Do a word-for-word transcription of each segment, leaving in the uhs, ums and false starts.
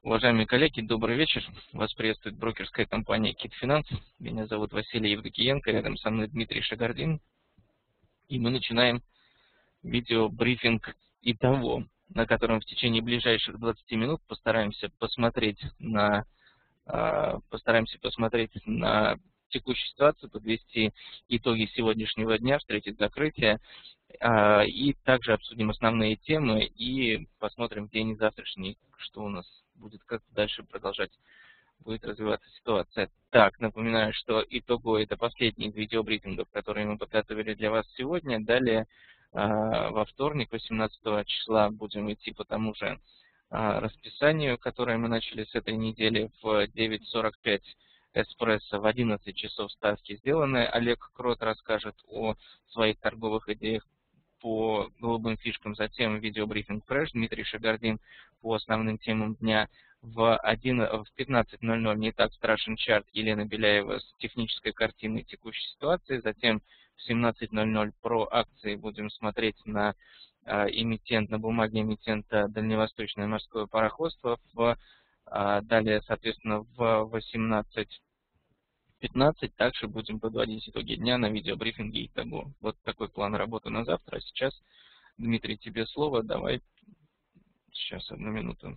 Уважаемые коллеги, добрый вечер. Вас приветствует брокерская компания Кит Финанс. Меня зовут Василий Евдокиенко, рядом со мной Дмитрий Шагардин. И мы начинаем видеобрифинг «Итого», на котором в течение ближайших двадцати минут постараемся посмотреть на, э, постараемся посмотреть на текущую ситуацию, подвести итоги сегодняшнего дня, встретить закрытие, э, и также обсудим основные темы и посмотрим в день завтрашний, что у нас будет, как дальше продолжать будет развиваться ситуация. Так, напоминаю, что итого это последний из видеобрифингов, которые мы подготовили для вас сегодня. Далее э, во вторник, восемнадцатого числа, будем идти по тому же э, расписанию, которое мы начали с этой недели в девять сорок пять эспрессо, в одиннадцать часов ставки сделаны. Олег Крот расскажет о своих торговых идеях по голубым фишкам, затем видеобрифинг фреш, Дмитрий Шагардин по основным темам дня. В, в пятнадцать ноль ноль не так страшен чарт, Елена Беляева с технической картиной текущей ситуации. Затем в семнадцать ноль ноль про акции будем смотреть на э, эмитент, на бумаге эмитента Дальневосточное морское пароходство. В, э, далее, соответственно, в восемнадцать пятнадцать также будем подводить итоги дня на видеобрифинге «Итого». Вот такой план работы на завтра. А сейчас, Дмитрий, тебе слово. Давай, сейчас, одну минуту.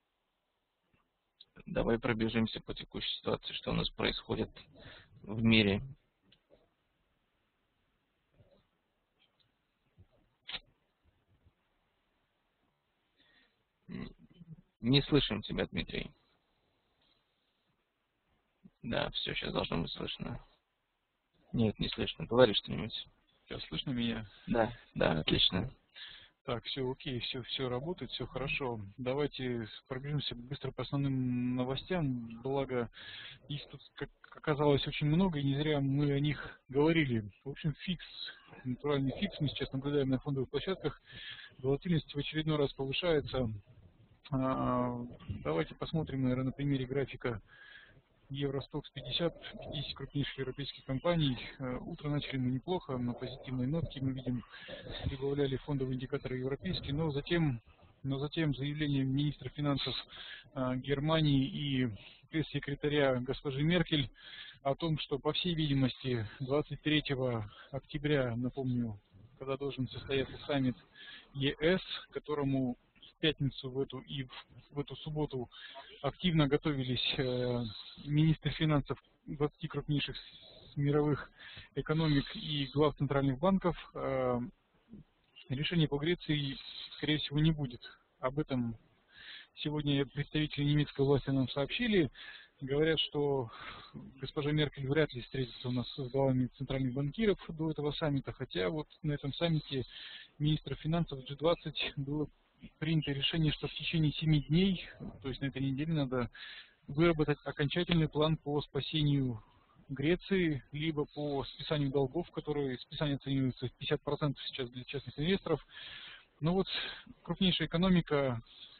Давай пробежимся по текущей ситуации, что у нас происходит в мире. Не слышим тебя, Дмитрий. Да, все, сейчас должно быть слышно. Нет, не слышно. Говори что-нибудь. Сейчас слышно меня? Да, да, отлично. Так, все окей, все, все работает, все хорошо. Давайте пробежимся быстро по основным новостям. Благо, их тут, как оказалось, очень много, и не зря мы о них говорили. В общем, фикс, натуральный фикс мы сейчас наблюдаем на фондовых площадках. Волатильность в очередной раз повышается. Давайте посмотрим, наверное, на примере графика Евростокс пятьдесят, пятьдесят крупнейших европейских компаний. Утро начали мы неплохо, на позитивной нотке мы видим, прибавляли фондовые индикаторы европейские, но затем, но затем заявление министра финансов Германии и пресс-секретаря госпожи Меркель о том, что, по всей видимости, двадцать третьего октября, напомню, когда должен состояться саммит ЕС, которому в пятницу в эту и в, в эту субботу активно готовились э, министры финансов двадцати крупнейших мировых экономик и глав центральных банков, э, решения по Греции, скорее всего, не будет. Об этом сегодня представители немецкой власти нам сообщили. Говорят, что госпожа Меркель вряд ли встретится у нас с главами центральных банкиров до этого саммита, хотя вот на этом саммите министров финансов джи двадцать было принято решение, что в течение семи дней, то есть на этой неделе, надо выработать окончательный план по спасению Греции, либо по списанию долгов, которые списание оценивается в пятьдесят процентов сейчас для частных инвесторов. Но вот крупнейшая экономика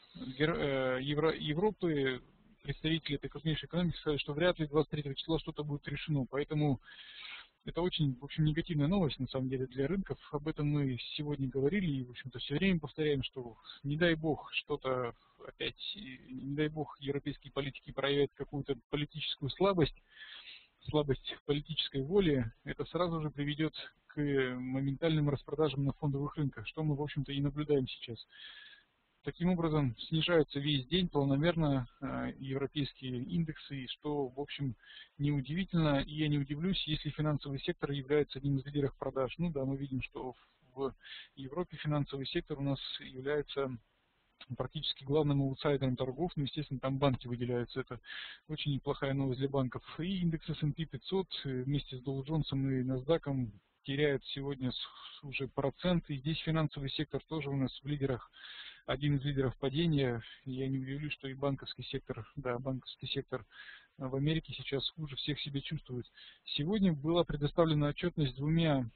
Евро, Европы, представители этой крупнейшей экономики сказали, что вряд ли двадцать третьего числа что-то будет решено. Поэтому это очень, в общем, негативная новость, на самом деле, для рынков. Об этом мы сегодня говорили и, в общем-то, все время повторяем, что не дай бог что-то опять, не дай бог европейские политики проявят какую-то политическую слабость, слабость политической воли, это сразу же приведет к моментальным распродажам на фондовых рынках, что мы, в общем-то, и наблюдаем сейчас. Таким образом, снижаются весь день планомерно э, европейские индексы, что, в общем, неудивительно. И я не удивлюсь, если финансовый сектор является одним из лидеров продаж. Ну да, мы видим, что в Европе финансовый сектор у нас является практически главным аутсайдером торгов. Ну, естественно, там банки выделяются. Это очень неплохая новость для банков. И индекс эс энд пи пятьсот вместе с Dow Jones и NASDAQ теряет сегодня уже процент. И здесь финансовый сектор тоже у нас в лидерах. Один из лидеров падения. Я не удивлюсь, что и банковский сектор, да, банковский сектор в Америке сейчас хуже всех себя чувствует. Сегодня была предоставлена отчетность двумя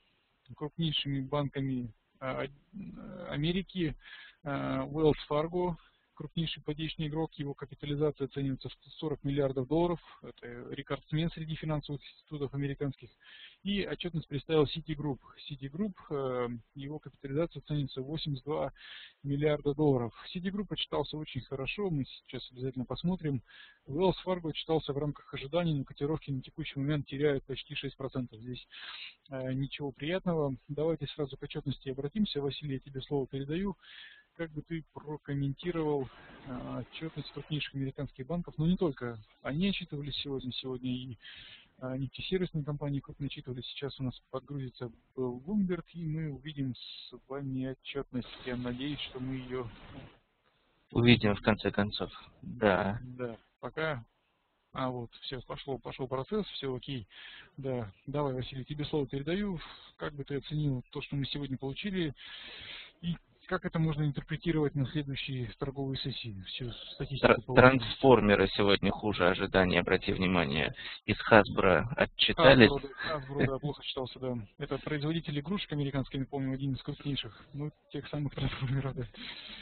крупнейшими банками Америки, Wells Fargo, крупнейший ипотечный игрок, его капитализация оценивается в сорок миллиардов долларов, это рекордсмен среди финансовых институтов американских. И отчетность представил Citigroup. Citigroup, его капитализация оценивается в восемьдесят два миллиарда долларов. Citigroup отчитался очень хорошо, мы сейчас обязательно посмотрим. Wells Fargo отчитался в рамках ожиданий, но котировки на текущий момент теряют почти шесть процентов. Здесь ничего приятного. Давайте сразу к отчетности обратимся. Василий, я тебе слово передаю. Как бы ты прокомментировал а, отчетность крупнейших американских банков, но не только они отчитывались сегодня, сегодня и а, нефтесервисные компании крупно отчитывались. Сейчас у нас подгрузится Bloomberg, и мы увидим с вами отчетность. Я надеюсь, что мы ее увидим в конце концов. Да. Да, пока. А вот, все, пошло, пошел процесс, все окей. Да, давай, Василий, тебе слово передаю. Как бы ты оценил то, что мы сегодня получили, и как это можно интерпретировать на следующие торговые сессии? Всю статистику Трансформеры сегодня хуже ожиданий, обрати внимание. Из Hasbro отчитались. Hasbro, да, плохо читался, да. Это производитель игрушек американских, помню, один из крупнейших. Ну, тех самых трансформеров, да.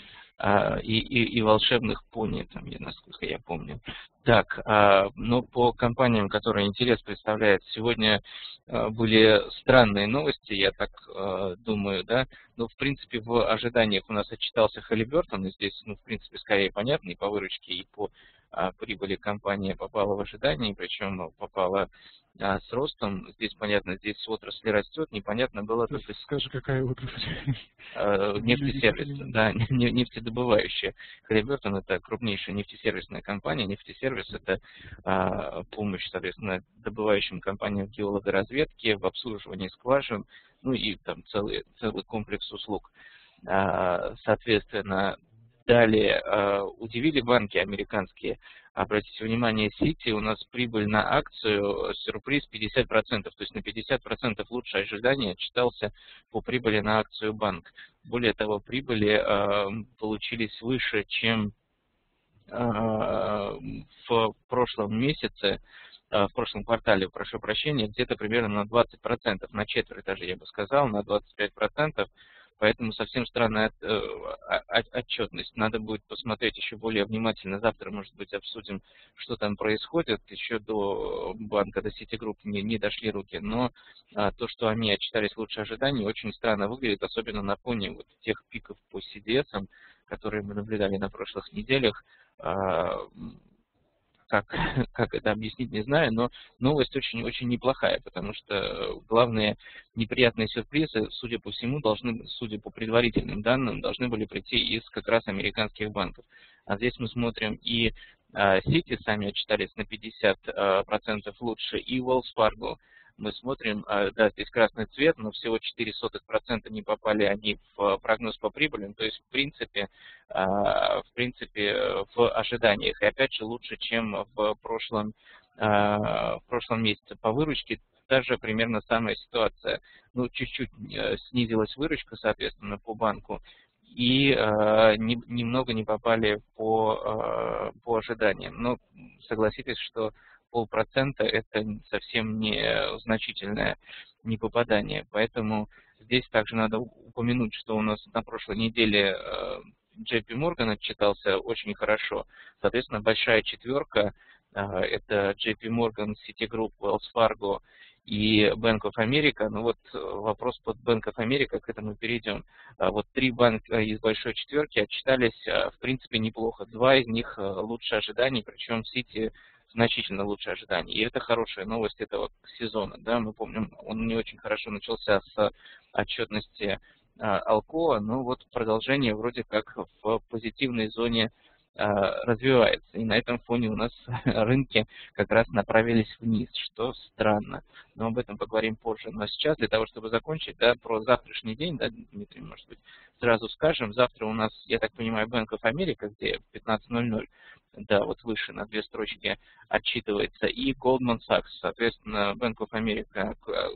А, и, и, и волшебных пони, там, я, насколько я помню. Так, а, ну, по компаниям, которые интерес представляют, сегодня а, были странные новости, я так а, думаю, да. Но, в принципе, в ожиданиях у нас отчитался Halliburton, и здесь, ну, в принципе, скорее понятно, и по выручке, и по а, прибыли компания попала в ожидание, причем попала а, с ростом. Здесь, понятно, здесь отрасль растет, непонятно было только... Скажи, какая отрасль? Нефтесервис, да, нефтедобывающая. Halliburton — это крупнейшая нефтесервисная компания. Нефтесервис — это а, помощь, соответственно, добывающим компаниям в геологоразведке, в обслуживании скважин, ну и там целый, целый комплекс услуг. А, соответственно, далее а, удивили банки американские. Обратите внимание, Citi, у нас прибыль на акцию, сюрприз пятьдесят процентов, то есть на пятьдесят процентов лучше ожидание отчитался по прибыли на акцию банк. Более того, прибыли э, получились выше, чем э, в прошлом месяце, э, в прошлом квартале, прошу прощения, где-то примерно на двадцать процентов, на четверть даже, я бы сказал, на двадцать пять процентов. Поэтому совсем странная отчетность. Надо будет посмотреть еще более внимательно. Завтра, может быть, обсудим, что там происходит. Еще до банка, до Citigroup не, не дошли руки. Но а, то, что они отчитались лучше ожиданий, очень странно выглядит, особенно на фоне вот тех пиков по си ди эс, которые мы наблюдали на прошлых неделях. А, Как, как это объяснить, не знаю, но новость очень-очень неплохая, потому что главные неприятные сюрпризы, судя по всему, должны, судя по предварительным данным, должны были прийти из как раз американских банков. А здесь мы смотрим и Citi сами отчитались на пятьдесят процентов лучше, и Wells Fargo. Мы смотрим, да, здесь красный цвет, но всего четыре сотых процента не попали они в прогноз по прибылям, то есть в принципе, в принципе в ожиданиях. И опять же лучше, чем в прошлом, в прошлом месяце. По выручке даже примерно самая ситуация. Ну, чуть-чуть снизилась выручка, соответственно, по банку, и немного не попали по, по ожиданиям. Но согласитесь, что полпроцента это совсем не значительное непопадание. Поэтому здесь также надо упомянуть, что у нас на прошлой неделе джей пи Morgan отчитался очень хорошо. Соответственно, большая четверка — это джей пи Morgan, Citigroup, Wells Fargo и Bank of America. Ну вот вопрос под Bank of America, к этому перейдем. Вот три банка из большой четверки отчитались, в принципе, неплохо. Два из них лучше ожиданий, причем Citi значительно лучше ожиданий. И это хорошая новость этого сезона. Да? Мы помним, он не очень хорошо начался с отчетности Alcoa, но вот продолжение вроде как в позитивной зоне развивается. И на этом фоне у нас рынки как раз направились вниз, что странно. Но об этом поговорим позже. Но сейчас, для того, чтобы закончить, да, про завтрашний день, да, Дмитрий, может быть, сразу скажем. Завтра у нас, я так понимаю, Bank of America, где в пятнадцать ноль ноль, да, вот выше на две строчки отчитывается, и Goldman Sachs, соответственно, Bank of America,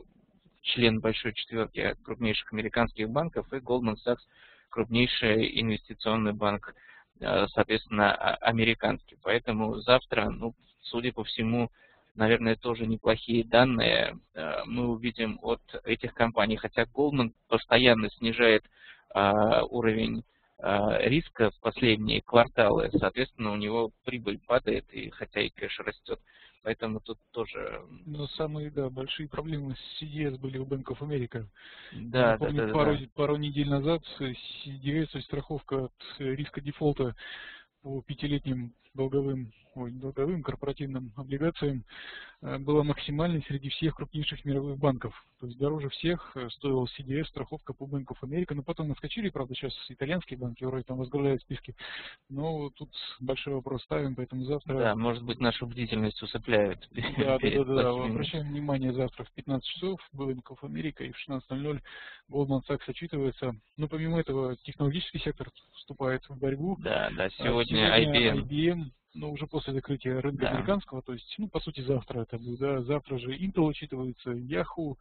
член большой четверки крупнейших американских банков, и Goldman Sachs, крупнейший инвестиционный банк, соответственно, американский. Поэтому завтра, ну, судя по всему, наверное, тоже неплохие данные мы увидим от этих компаний. Хотя Goldman постоянно снижает уровень риска в последние кварталы. Соответственно, у него прибыль падает, и хотя и кэш растет. Поэтому тут тоже... Но самые, да, большие проблемы с си ди эс были у Bank of America. Да, Я да, помню, да, пару, да. пару недель назад си ди эс, то есть страховка от риска дефолта по пятилетним долговым, ой, долговым корпоративным облигациям э, была максимальной среди всех крупнейших мировых банков. То есть дороже всех э, стоила си ди эс страховка по Bank of America. Но потом наскочили, правда, сейчас итальянские банки вроде там возглавляют списки. Но тут большой вопрос ставим, поэтому завтра... Да, может быть, нашу бдительность усыпляют Да, да, да, перед да, да. плохими. Обращаем внимание, завтра в пятнадцать часов Bank of America и в шестнадцать ноль ноль Goldman Sachs отчитывается. Но помимо этого технологический сектор вступает в борьбу. Да, да, А сегодня Сегодня ай би эм, ай би эм, но уже после закрытия рынка да, американского, то есть, ну, по сути, завтра это будет, да, завтра же Intel учитывается, Yahoo,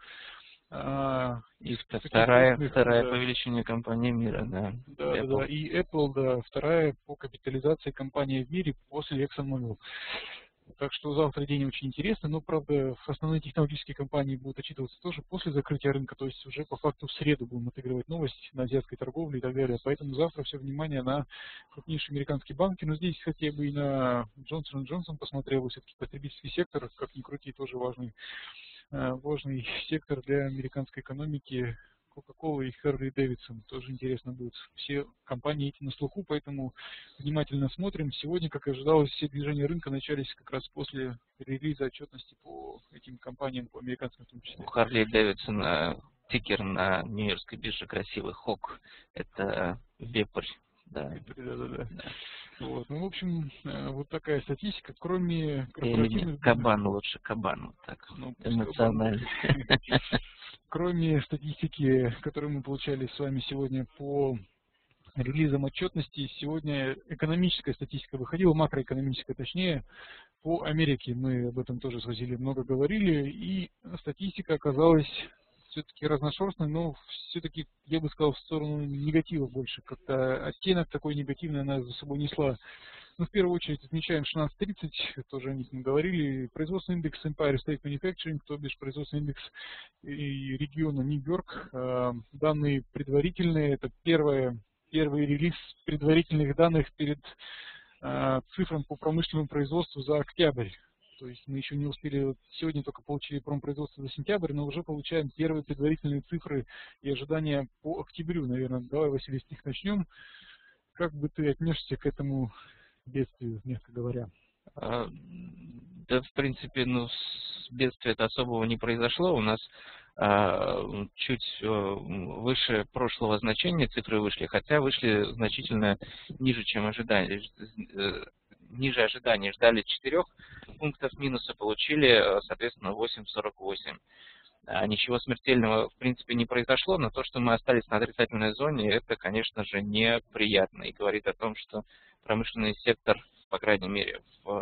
а, и из вто- таких вторая, крупных, вторая по да, величине компания мира, да, да, да, да, Apple. и Apple, да, вторая по капитализации компания в мире после ExxonMobil. Так что завтра день очень интересный, но, правда, основные технологические компании будут отчитываться тоже после закрытия рынка, то есть уже по факту в среду будем отыгрывать новость на азиатской торговле и так далее. Поэтому завтра все внимание на крупнейшие американские банки, но здесь хотя бы и на Johnson энд Johnson посмотрел, все-таки потребительский сектор, как ни крути, тоже важный, э, важный сектор для американской экономики. Coca-Cola и Harley Davidson. Тоже интересно будет. Все компании эти на слуху, поэтому внимательно смотрим. Сегодня, как и ожидалось, все движения рынка начались как раз после релиза отчетности по этим компаниям, по американским в том У числе. Харли Дэвидсона тикер на Нью-Йоркской бирже красивый Хок. Это вепрь, да. Да, да, да. Да. Вот. Ну, в общем, э, вот такая статистика, кроме Или нет, корпоративных данных, кабан лучше, кабан, вот так, ну, пусть кабан эмоционально. будет. Кроме статистики, которую мы получали с вами сегодня по релизом отчетности, сегодня экономическая статистика выходила, макроэкономическая точнее, по Америке. Мы об этом тоже с Василием много говорили, и статистика оказалась все-таки разношерстной, но все-таки, я бы сказал, в сторону негатива больше. Как-то оттенок такой негативный она за собой несла. Ну, в первую очередь отмечаем шестнадцать тридцать, тоже о них мы говорили. Производственный индекс Empire State Manufacturing, то бишь производственный индекс и региона Нью-Йорк. Э, Данные предварительные, это первое, первый релиз предварительных данных перед э, цифрам по промышленному производству за октябрь. То есть мы еще не успели, вот сегодня только получили промпроизводство за сентябрь, но уже получаем первые предварительные цифры и ожидания по октябрю, наверное. Давай, Василий, с них начнем. Как бы ты отнесся к этому бедствию, мягко говоря? А, Да, в принципе, ну, с бедствия-то особого не произошло. У нас а, чуть э, выше прошлого значения цифры вышли, хотя вышли значительно ниже, чем ожидали. Ж- э, Ниже ожиданий ждали четырех пунктов минуса, получили, э, соответственно, восемь целых сорок восемь. А, Ничего смертельного, в принципе, не произошло, но то, что мы остались на отрицательной зоне, это, конечно же, неприятно и говорит о том, что промышленный сектор, по крайней мере, в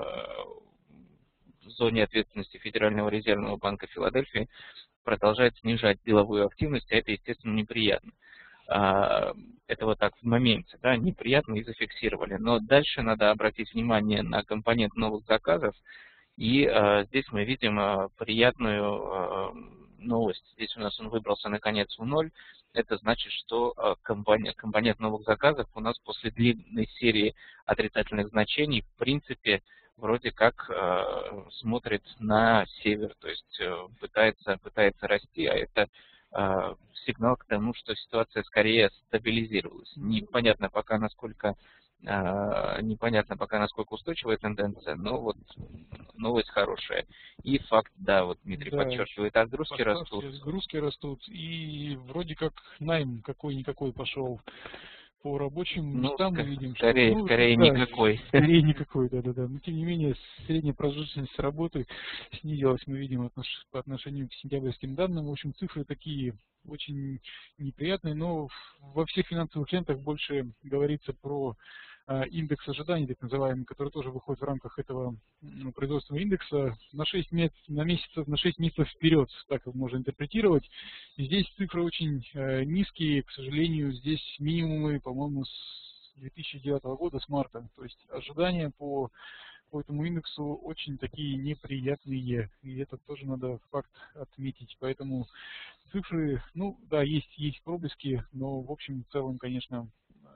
э, в зоне ответственности Федерального резервного банка Филадельфии, продолжает снижать деловую активность, а это, естественно, неприятно. А, Это вот так в моменте, да, неприятно и зафиксировали. Но дальше надо обратить внимание на компонент новых заказов, и э, здесь мы видим э, приятную э, новость. Здесь у нас он выбрался наконец в ноль. Это значит, что э, компонент, компонент новых заказов у нас после длинной серии отрицательных значений в принципе вроде как э, смотрит на север, то есть э, пытается, пытается расти, а это э, сигнал к тому, что ситуация скорее стабилизировалась. Непонятно пока насколько э, непонятно пока насколько устойчивая тенденция, но вот новость хорошая. И факт, да, вот Дмитрий Да, подчеркивает, отгрузки растут. поставки, сгрузки растут, и вроде как найм какой-никакой пошел. По рабочим Ну, местам мы ска- видим, что, скорее, ну, скорее да, никакой. скорее никакой, да-да-да. Но тем не менее, средняя продолжительность работы снизилась, мы видим, отнош- по отношению к сентябрьским данным. В общем, цифры такие очень неприятные, но в- во всех финансовых лентах больше говорится про а, индекс ожиданий, так называемый, который тоже выходит в рамках этого м, производственного индекса на шесть месяцев, на месяцев, на шесть месяцев вперед, так его можно интерпретировать. И здесь цифры очень э, низкие, к сожалению, здесь минимумы, по-моему, с две тысячи девятого года, с марта. То есть ожидания по, по этому индексу очень такие неприятные. И это тоже надо факт отметить. Поэтому цифры, ну да, есть, есть проблески, но в общем в целом, конечно,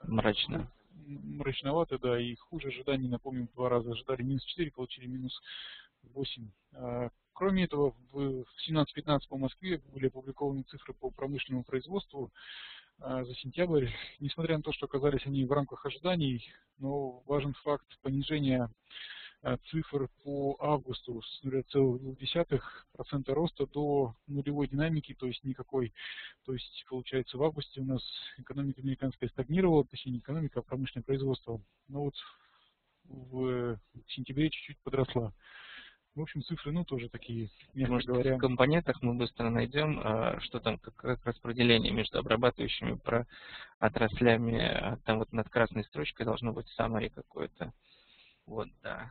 Мрачно. Мрачновато, да, и хуже ожиданий, напомним, в два раза ожидали минус четыре, получили минус восемь. Кроме этого, в семнадцать пятнадцать по Москве были опубликованы цифры по промышленному производству за сентябрь. Несмотря на то, что оказались они в рамках ожиданий, но важен факт понижения цифр по августу с ноль целых две десятых процента роста до нулевой динамики, то есть никакой. То есть, получается, в августе у нас экономика американская стагнировала, точнее не экономика, а промышленное производство. Но вот в сентябре чуть-чуть подросла. В общем, цифры, ну, тоже такие, мягко Может, говоря. в компонентах мы быстро найдем, что там, как, как распределение между обрабатывающими про отраслями. Там вот над красной строчкой должно быть summary какое-то. Вот, да.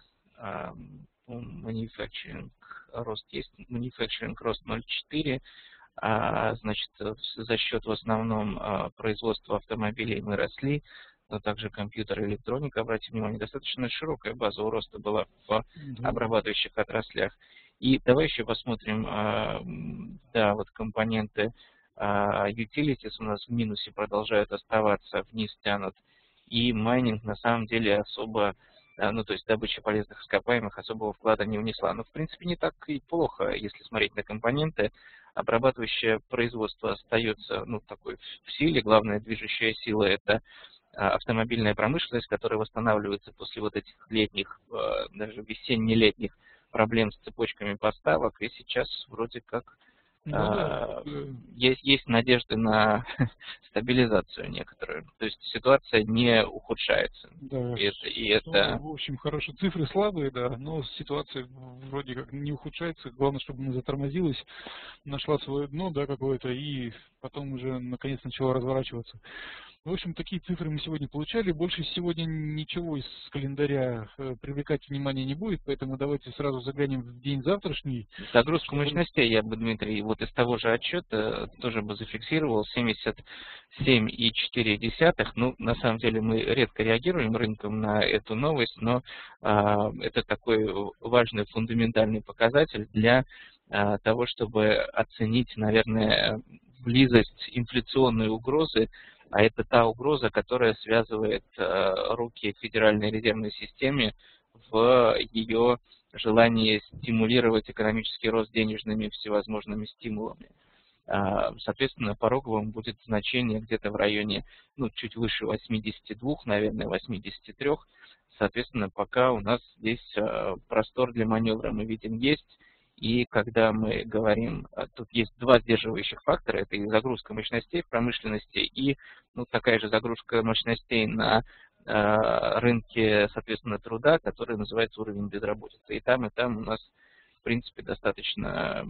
Manufacturing рост есть. Manufacturing рост ноль целых четыре десятых. А, значит, за счет в основном производства автомобилей мы росли, но также компьютер и электроника, обратите внимание, достаточно широкая база у роста была в обрабатывающих отраслях. И давай еще посмотрим, да, вот компоненты utilities у нас в минусе продолжают оставаться, вниз тянут, и майнинг на самом деле особо, ну, то есть добыча полезных ископаемых особого вклада не внесла. Но, в принципе, не так и плохо, если смотреть на компоненты. Обрабатывающее производство остается, ну, такой в силе. Главная движущая сила – это автомобильная промышленность, которая восстанавливается после вот этих летних, даже весенне-летних проблем с цепочками поставок. И сейчас вроде как Ну, да. есть, есть надежды на стабилизацию некоторую. То есть ситуация не ухудшается. Да. И это, и это... Ну, в общем, хорошие цифры слабые, да, но ситуация вроде как не ухудшается. Главное, чтобы она затормозилась, нашла свое дно, да, какое-то, и потом уже наконец начала разворачиваться. В общем, такие цифры мы сегодня получали. Больше сегодня ничего из календаря привлекать внимание не будет, поэтому давайте сразу заглянем в день завтрашний. Загрузку чтобы... мощностей я бы, Дмитрий, вот из того же отчета тоже бы зафиксировал семьдесят семь и четыре десятых. Ну, на самом деле мы редко реагируем рынком на эту новость, но а, это такой важный фундаментальный показатель для а, того, чтобы оценить, наверное, близость инфляционной угрозы. А это та угроза, которая связывает э, руки Федеральной резервной системе в ее желании стимулировать экономический рост денежными всевозможными стимулами. А, соответственно, пороговым будет значение где-то в районе, ну, чуть выше восьмидесяти двух, наверное, восьмидесяти трёх. Соответственно, пока у нас здесь э, простор для маневра мы видим есть. И когда мы говорим, тут есть два сдерживающих фактора, это и загрузка мощностей в промышленности, и ну, такая же загрузка мощностей на э, рынке, соответственно, труда, который называется уровень безработицы. И там, и там у нас, в принципе, достаточно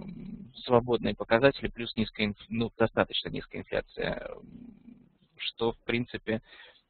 свободные показатели, плюс низкая, ну, достаточно низкая инфляция, что, в принципе,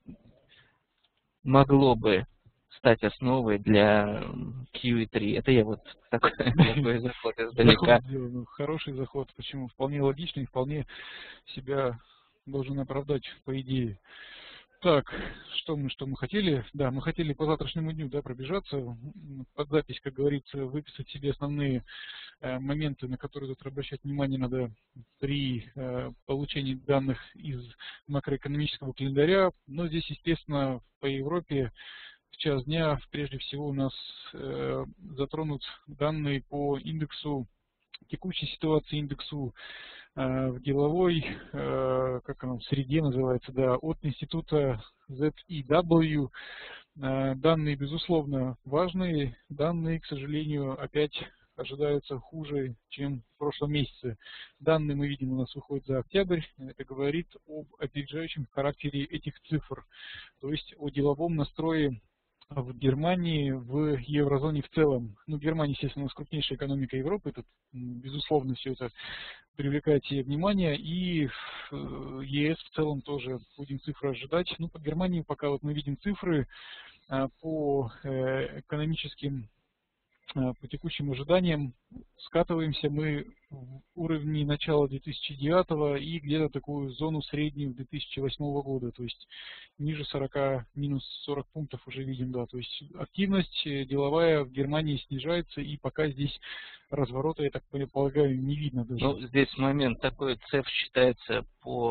могло бы стать основой для кью и три. Это я вот такой, такой заход издалека. Заход сделан, хороший заход. Почему? Вполне логичный, вполне себя должен оправдать, по идее. Так, что мы, что мы хотели? Да, мы хотели по завтрашнему дню, да, пробежаться, под запись, как говорится, выписать себе основные э, моменты, на которые тут обращать внимание надо при э, получении данных из макроэкономического календаря. Но здесь, естественно, по Европе в час дня прежде всего у нас э, затронут данные по индексу, текущей ситуации индексу э, в деловой, э, как оно, среде называется, да, от института зет и дабл ю. Э, данные, безусловно, важные. Данные, к сожалению, опять ожидаются хуже, чем в прошлом месяце. Данные мы видим у нас выходят за октябрь. Это говорит об опережающем характере этих цифр, то есть о деловом настрое в Германии, в еврозоне в целом. Ну, Германия, естественно, у нас крупнейшая экономика Европы, тут, безусловно, все это привлекает себе внимание, и в ЕС в целом тоже будем цифры ожидать. Ну, по Германии пока вот мы видим цифры по экономическим, по текущим ожиданиям, скатываемся мы в уровни начала две тысячи девятого и где-то такую зону среднюю две тысячи восьмого года, то есть ниже сорока, минус сорок пунктов уже видим, да, то есть активность деловая в Германии снижается, и пока здесь разворота, я так полагаю, не видно даже. Ну, здесь момент такой, цеф считается по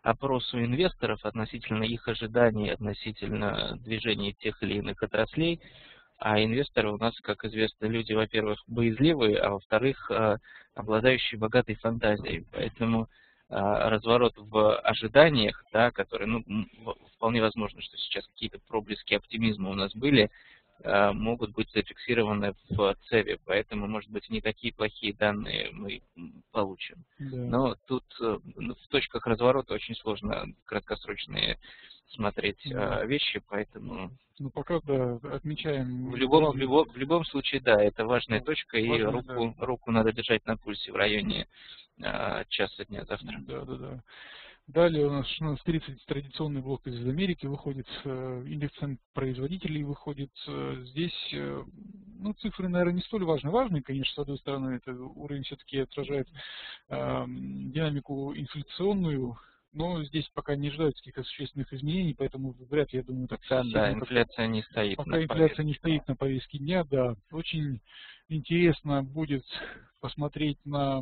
опросу инвесторов относительно их ожиданий, относительно движения тех или иных отраслей. А инвесторы у нас, как известно, люди, во-первых, боязливые, а во-вторых, обладающие богатой фантазией. Поэтому разворот в ожиданиях, да, который, ну, вполне возможно, что сейчас какие-то проблески оптимизма у нас были, могут быть зафиксированы в ЦЕВе, поэтому, может быть, не такие плохие данные мы получим. Да. Но тут в точках разворота очень сложно краткосрочные смотреть да. вещи, поэтому... Ну, пока, да, отмечаем... В любом, в любом, в любом случае, да, это важная точка, важная, и руку, да. руку надо держать на пульсе в районе а, часа дня завтра. Да, да, да. Далее у нас шестнадцать тридцать традиционный блок из Америки выходит, индекс цен производителей выходит. Здесь, ну, цифры, наверное, не столь важны. Важны, конечно, с одной стороны, это уровень все-таки отражает э, динамику инфляционную, но здесь пока не ожидаются каких-то существенных изменений, поэтому вряд ли, я думаю, так... Да, да, инфляция не стоит пока на инфляция повестке. не стоит на повестке дня, да. Очень интересно будет посмотреть на...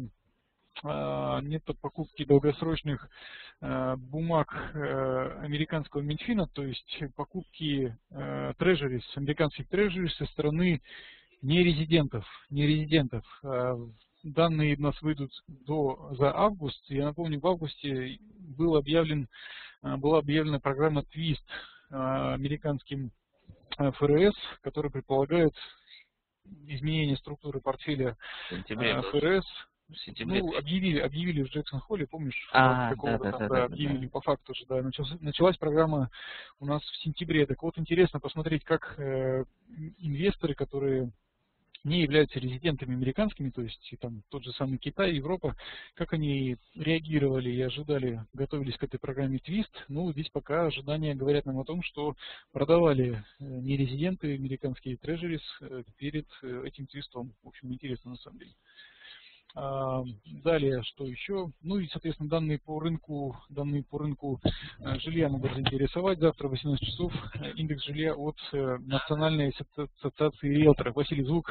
нет покупки долгосрочных э, бумаг э, американского Минфина, то есть покупки э, трежерис, американских трежерис со стороны нерезидентов. нерезидентов. Э, данные у нас выйдут до, за август. Я напомню, в августе был объявлен, э, была объявлена программа твист э, американским э, ФРС, которая предполагает изменение структуры портфеля э, ФРС. Ну, объявили, объявили в Джексон-Холле, помнишь, а, какого-то да, там, да, да, да, объявили да. по факту же, да, началась, началась программа у нас в сентябре. Так вот, интересно посмотреть, как э, инвесторы, которые не являются резидентами американскими, то есть там тот же самый Китай, Европа, как они реагировали и ожидали, готовились к этой программе твист. Ну, здесь пока ожидания говорят нам о том, что продавали нерезиденты американские трежерис перед этим твистом. В общем, интересно на самом деле. Далее, что еще? Ну и, соответственно, данные по рынку, данные по рынку жилья могут заинтересовать. Завтра в восемнадцать часов индекс жилья от Национальной ассоциации риэлторов. Василий, звук.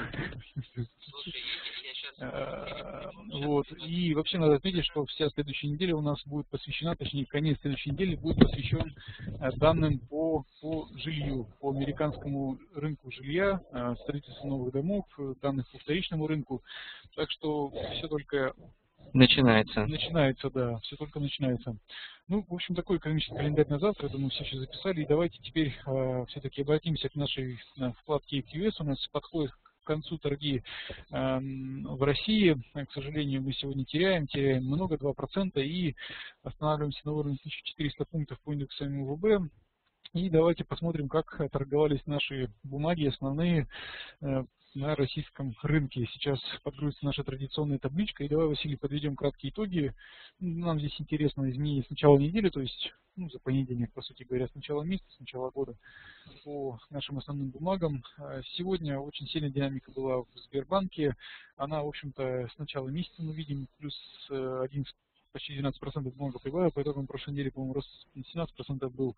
Вот. И вообще надо отметить, что вся следующая неделя у нас будет посвящена, точнее, конец следующей недели будет посвящен данным по, по жилью, по американскому рынку жилья, строительству новых домов, данных по вторичному рынку. Так что все только начинается. Начинается, да, все только начинается. Ну, в общем, такой экономический календарь на завтра, я думаю, все еще записали. И давайте теперь э, все-таки обратимся к нашей э, вкладке кью эс. У нас подходит к концу торги э, в России. К сожалению, мы сегодня теряем, теряем много, два процента, и останавливаемся на уровне тысяча четыреста пунктов по индексу эм вэ бэ. И давайте посмотрим, как торговались наши бумаги основные э, на российском рынке. Сейчас подгрузится наша традиционная табличка. И давай, Василий, подведем краткие итоги. Нам здесь интересно изменение с начала недели, то есть ну, за понедельник, по сути говоря, с начала месяца, с начала года по нашим основным бумагам. Сегодня очень сильная динамика была в Сбербанке. Она, в общем-то, с начала месяца мы видим плюс одиннадцать, почти двенадцать процентов бумага прибавила, по итогам прошлой недели, по-моему, рост семнадцать процентов был.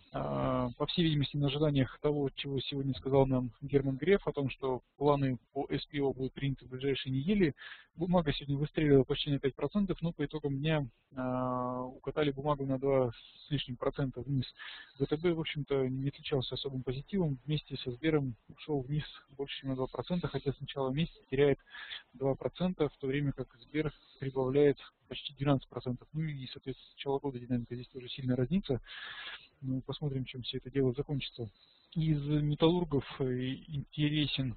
По всей видимости, на ожиданиях того, чего сегодня сказал нам Герман Греф, о том, что планы по эс пи о будут приняты в ближайшие недели. Бумага сегодня выстрелила почти на пять процентов, но по итогам дня а, укатали бумагу на два с лишним процента вниз. вэ тэ бэ, в общем-то, не отличался особым позитивом. Вместе со Сбером ушел вниз больше, чем на два процента, хотя с начала месяца теряет два процента, в то время как Сбер прибавляет почти двенадцать процентов. Ну и, соответственно, с начала года динамика здесь тоже сильно разнится. Ну, посмотрим, чем все это дело закончится. Из металлургов интересен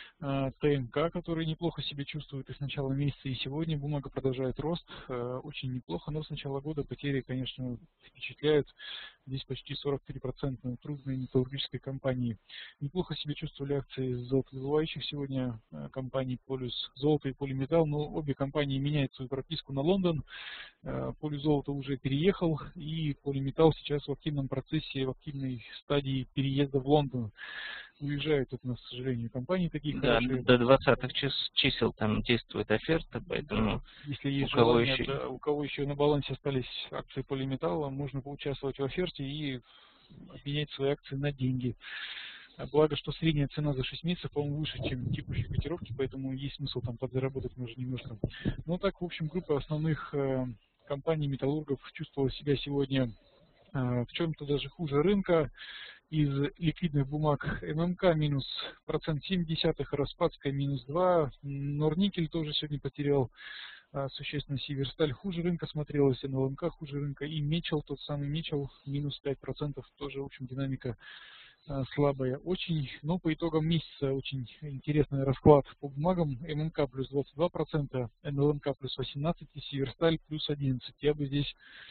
тэ эм ка, который неплохо себя чувствует и с начала месяца, и сегодня бумага продолжает рост, очень неплохо, но с начала года потери, конечно, впечатляют. Здесь почти сорок три процента трудной металлургической компании. Неплохо себя чувствовали акции золотодобывающих сегодня компаний Полюс Золото и Полиметалл, но обе компании меняют свою прописку на Лондон. Полюс Золото уже переехал, и Полиметалл сейчас в активном процессе, в активной стадии переезда в Лондон. Уезжают от нас, к сожалению, компании такие да, хорошие. До двадцатых чисел там действует оферта, поэтому если есть у кого желание, еще... да, у кого еще на балансе остались акции Полиметалла, можно поучаствовать в оферте и обменять свои акции на деньги. Благо, что средняя цена за шесть месяцев, по-моему, выше, чем текущие котировки, поэтому есть смысл там подзаработать, может, немножко. Ну, так, в общем, группа основных компаний, металлургов чувствовала себя сегодня в чем-то даже хуже рынка. Из ликвидных бумаг ММК минус процент семь десятых, Распадская минус два, Норникель тоже сегодня потерял а, существенно, Северсталь хуже рынка смотрелась, НЛМК хуже рынка, и Мечел, тот самый Мечел, минус пять процентов, тоже, в общем, динамика а, слабая. Очень, но по итогам месяца очень интересный расклад по бумагам. ММК плюс двадцать два процента, НЛМК плюс восемнадцать процентов и Северсталь плюс одиннадцать процентов. Я бы здесь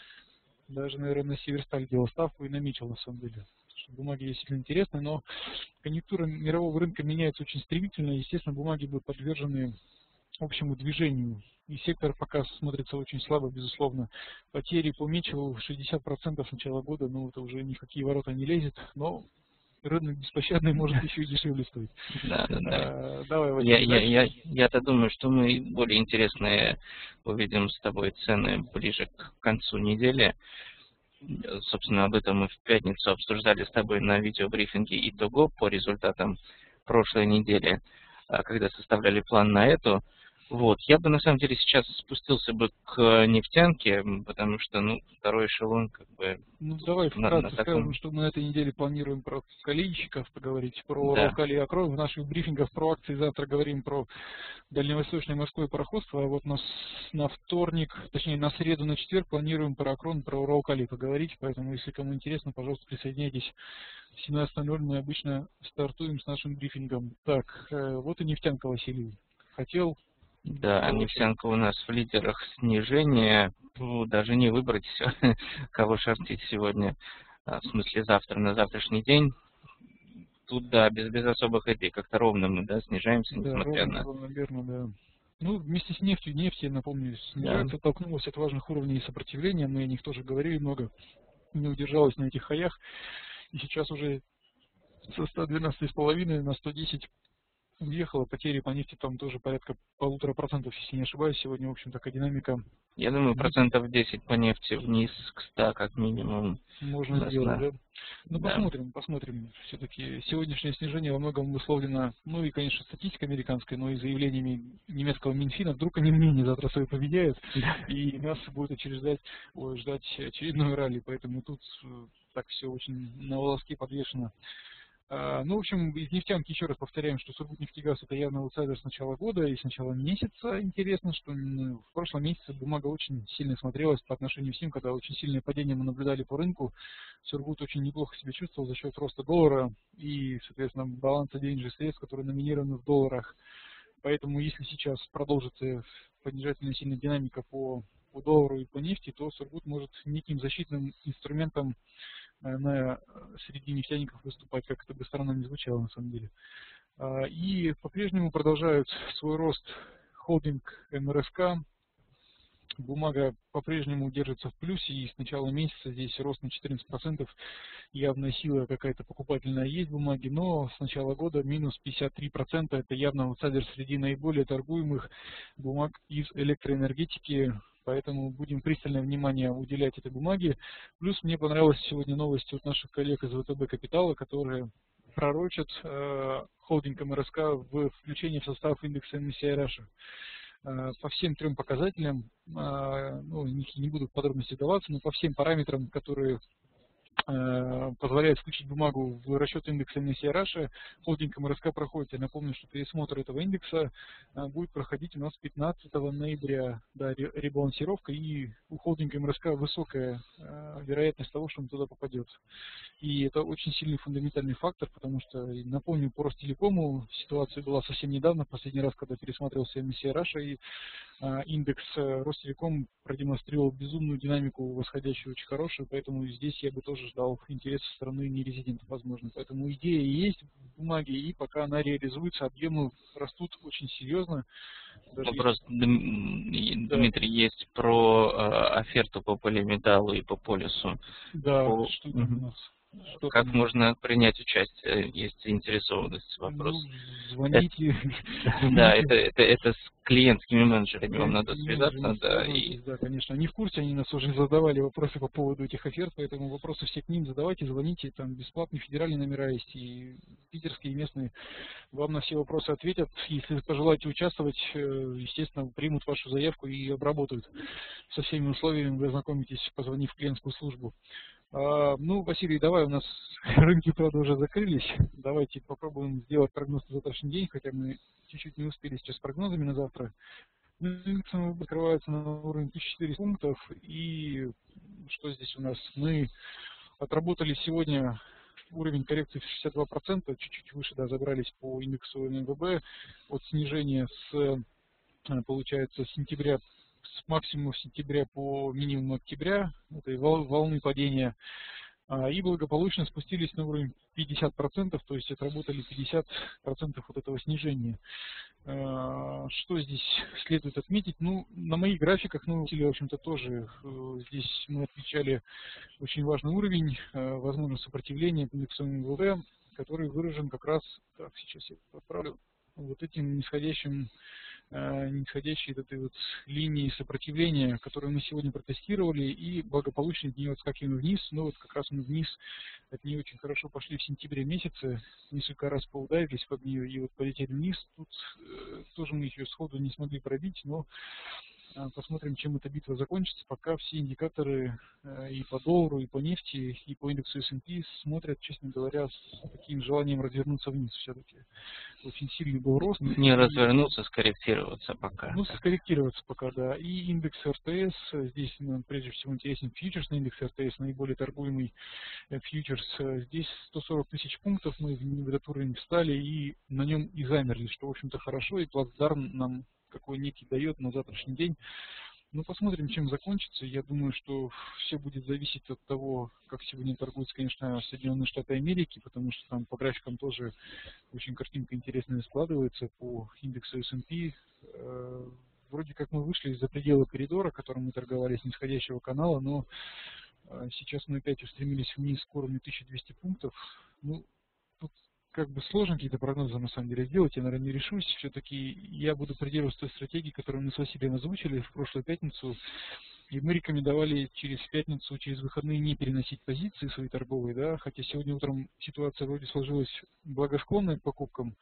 даже, наверное, на Северсталь делал ставку и на Мечел, на самом деле. Бумаги действительно интересны, но конъюнктура мирового рынка меняется очень стремительно. Естественно, бумаги будут подвержены общему движению. И сектор пока смотрится очень слабо, безусловно. Потери по Мечелу шестьдесят процентов с начала года, ну это уже ни в какие ворота не лезет, но рынок беспощадный может еще и дешевле стоить. Да, да, да. А, давай, Василий, я, я, я, я-то думаю, что мы более интересные увидим с тобой цены ближе к концу недели. Собственно, об этом мы в пятницу обсуждали с тобой на видеобрифинге итого по результатам прошлой недели, когда составляли план на эту. Вот, я бы на самом деле сейчас спустился бы к нефтянке, потому что, ну, второй эшелон, как бы... Ну, давай вкратце на, на скажем, таком... что мы на этой неделе планируем про калийщиков поговорить, про Да. Уралкалий и Акрон. В наших брифингах про акции завтра говорим про дальневосточное морское пароходство, а вот на, на вторник, точнее на среду, на четверг планируем про Акрон, про Уралкалий поговорить, поэтому, если кому интересно, пожалуйста, присоединяйтесь. В семнадцать ноль ноль мы обычно стартуем с нашим брифингом. Так, вот и нефтянка, Василий. Хотел... Да, нефтянка у нас в лидерах снижения. Ну, даже не выбрать, кого шортить сегодня, в смысле завтра, на завтрашний день. Тут, да, без, без особых идей, как-то ровно мы, да, снижаемся, несмотря да, на... ровно, наверное, да. Ну, вместе с нефтью, нефть, я напомню, снижается, да. Толкнулась от важных уровней сопротивления, мы о них тоже говорили много, не удержалась на этих хаях, и сейчас уже со ста двенадцати с половиной на сто десять уехала, потери по нефти там тоже порядка полутора процентов, если не ошибаюсь, сегодня, в общем, такая динамика. Я думаю, процентов десять по нефти вниз к ста, как минимум. Можно сделать, да? Ну, да. посмотрим, посмотрим. Все-таки сегодняшнее снижение во многом обусловлено, ну и, конечно, статистикой американской, но и заявлениями немецкого Минфина. Вдруг они мнение завтра свое поменяют, и нас будет очередать, ой, ждать очередной ралли. Поэтому тут так все очень на волоске подвешено. Ну, в общем, из нефтянки еще раз повторяем, что Сургутнефтегаз это явно аутсайдер с начала года и с начала месяца. Интересно, что в прошлом месяце бумага очень сильно смотрелась по отношению к ним, когда очень сильное падение мы наблюдали по рынку. Сургут очень неплохо себя чувствовал за счет роста доллара и, соответственно, баланса денежных средств, которые номинированы в долларах. Поэтому, если сейчас продолжится понижательная сильная динамика по, по доллару и по нефти, то Сургут может неким защитным инструментом на среди нефтяников выступать, как это бы странно не звучало на самом деле. И по-прежнему продолжают свой рост холдинг эм эр эс ка. Бумага по-прежнему держится в плюсе, и с начала месяца здесь рост на четырнадцать процентов. Явная сила какая-то покупательная есть в бумаге, но с начала года минус пятьдесят три процента. Это явно аутсайдер среди наиболее торгуемых бумаг из электроэнергетики. Поэтому будем пристальное внимание уделять этой бумаге. Плюс мне понравилась сегодня новость от наших коллег из вэ тэ бэ Капитала, которые пророчат э, холдинг эм эр эс ка в включение в состав индекса эм эс си ай Russia. Э, по всем трем показателям, э, ну, не буду в подробности вдаваться, но по всем параметрам, которые позволяет включить бумагу в расчет индекса эм эс си ай Russia, холдинг эм эр эс ка проходит. Я напомню, что пересмотр этого индекса будет проходить у нас пятнадцатого ноября. Да, ребалансировка, и у холдинга эм эр эс ка высокая вероятность того, что он туда попадет. И это очень сильный фундаментальный фактор, потому что, напомню, по Ростелекому ситуация была совсем недавно, последний раз, когда пересматривался эм эс си ай Russia, и индекс Ростелеком продемонстрировал безумную динамику восходящую, очень хорошую, поэтому здесь я бы тоже ждал интерес со стороны нерезидентов, возможно. Поэтому идея есть в бумаге, и пока она реализуется, объемы растут очень серьезно. Даже Вопрос, есть... Дмитрий, да. Есть про э, оферту по полиметаллу и по полюсу. Да, по... что там у нас? Что как там? можно принять участие, есть заинтересованность, вопрос. Ну, звоните, Да, звоните. это, это, это с клиентскими менеджерами вам надо Клиентскими менеджерами связаться, да, и связывайтесь, да, конечно. Они в курсе, они нас уже задавали вопросы по поводу этих оферт, поэтому вопросы все к ним задавайте, звоните, там бесплатные федеральные номера есть, и питерские, и местные. Вам на все вопросы ответят. Если пожелаете участвовать, э, естественно, примут вашу заявку и обработают. Со всеми условиями вы ознакомитесь, позвонив в клиентскую службу. А, ну, Василий, давай, у нас рынки, правда, уже закрылись. Давайте попробуем сделать прогноз на завтрашний день, хотя мы чуть-чуть не успели сейчас с прогнозами на завтра. Индекс открывается на уровне тысяча четыреста пунктов. И что здесь у нас? Мы отработали сегодня уровень коррекции в шестьдесят два процента, чуть-чуть выше, да, забрались по индексу эм вэ бэ от снижения с, получается, сентября, с максимума сентября по минимум октября, этой волны падения, и благополучно спустились на уровень пятьдесят процентов, то есть отработали пятьдесят процентов от этого снижения. Что здесь следует отметить? Ну, на моих графиках, ну, в общем-то, тоже здесь мы отмечали очень важный уровень, возможно, сопротивления к индексу эм вэ бэ, который выражен как раз, так, сейчас я поправлю, вот этим нисходящим нисходящей этой вот линии сопротивления, которую мы сегодня протестировали, и благополучно от нее отскакиваем вниз. Но вот как раз мы вниз от нее очень хорошо пошли в сентябре месяце, несколько раз поударились под нее и вот полетели вниз. Тут э, тоже мы ее сходу не смогли пробить, но э, посмотрим, чем эта битва закончится. Пока все индикаторы э, и по доллару, и по нефти, и по индексу эс энд пи смотрят, честно говоря, с таким желанием развернуться вниз все-таки. Очень сильный был рост. не развернуться, скорректироваться пока. Ну, скорректироваться пока, да. И индекс эр тэ эс, здесь ну, прежде всего интересен фьючерсный индекс эр тэ эс, наиболее торгуемый фьючерс. Здесь сто сорок тысяч пунктов, мы в этот уровень встали и на нем и замерли, что, в общем-то, хорошо, и плацдарм нам какой некий дает на завтрашний день. Ну, посмотрим, чем закончится. Я думаю, что все будет зависеть от того, как сегодня торгуются, конечно, Соединенные Штаты Америки, потому что там по графикам тоже очень картинка интересная складывается по индексу эс энд пи. Вроде как мы вышли из-за пределы коридора, которым мы торговали с нисходящего канала, но сейчас мы опять устремились вниз к уровню тысяча двести пунктов. Ну, тут как бы сложно какие-то прогнозы на самом деле сделать, я, наверное, не решусь. Все-таки я буду придерживаться той стратегии, которую мы с Василием озвучили в прошлую пятницу. И мы рекомендовали через пятницу, через выходные не переносить позиции свои торговые, да, хотя сегодня утром ситуация вроде сложилась благосклонной к покупкам,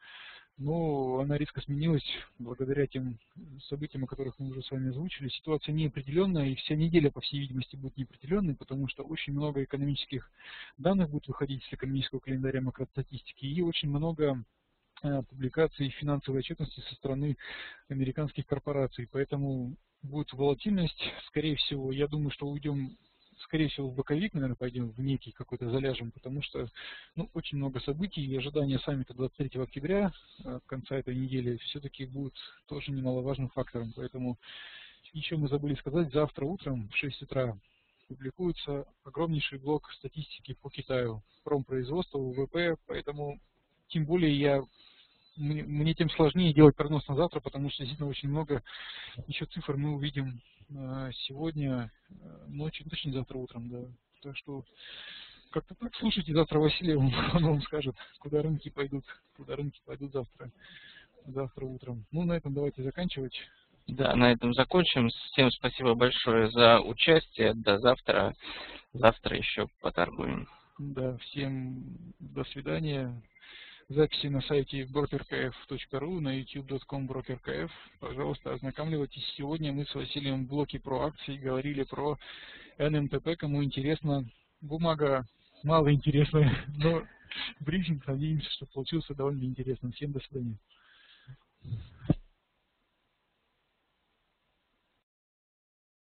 но она резко сменилась благодаря тем событиям, о которых мы уже с вами озвучили. Ситуация неопределенная, и вся неделя, по всей видимости, будет неопределенной, потому что очень много экономических данных будет выходить с экономического календаря макростатистики, и очень много публикаций финансовой отчетности со стороны американских корпораций. Поэтому будет волатильность, скорее всего, я думаю, что уйдем, скорее всего, в боковик, наверное, пойдем в некий какой-то заляжем, потому что, ну, очень много событий, и ожидание саммита двадцать третьего октября, конца этой недели, все-таки будет тоже немаловажным фактором. Поэтому еще мы забыли сказать, завтра утром в шесть утра публикуется огромнейший блок статистики по Китаю, промпроизводство, вэ вэ пэ, поэтому тем более я Мне, мне тем сложнее делать прогноз на завтра, потому что действительно очень много еще цифр мы увидим э, сегодня э, ночью, точнее завтра утром, да. Так что как-то так слушайте завтра Василия, он, он вам скажет, куда рынки пойдут, куда рынки пойдут завтра, завтра утром. Ну, на этом давайте заканчивать. Да, на этом закончим. Всем спасибо большое за участие. До завтра. Завтра еще поторгуем. Да, всем до свидания. Записи на сайте брокер кэ эф точка ру, на ютуб точка ком брокер кэ эф. Пожалуйста, ознакомьтесь. Сегодня мы с Василием в блоке про акции говорили про эн эм тэ пэ. Кому интересно, бумага мало интересная, но брифинг, надеемся, что получился довольно интересным. Всем до свидания.